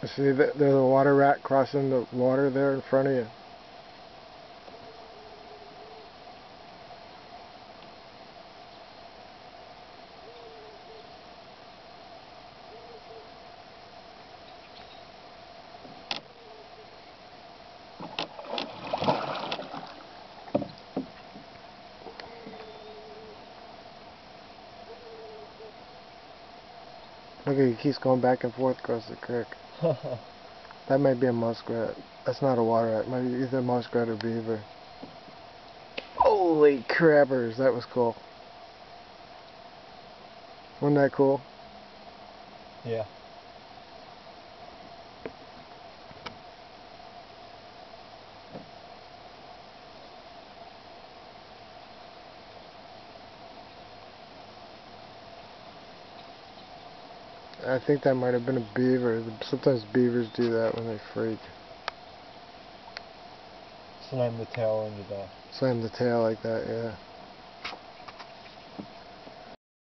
See, there's a water rat crossing the water there in front of you. Look, he keeps going back and forth across the creek. That might be a muskrat. That's not a water rat. It might be either muskrat or beaver. Holy crabbers, that was cool. Wasn't that cool? Yeah. I think that might have been a beaver. Sometimes beavers do that when they freak. Slam the tail into the... Slam the tail like that, yeah.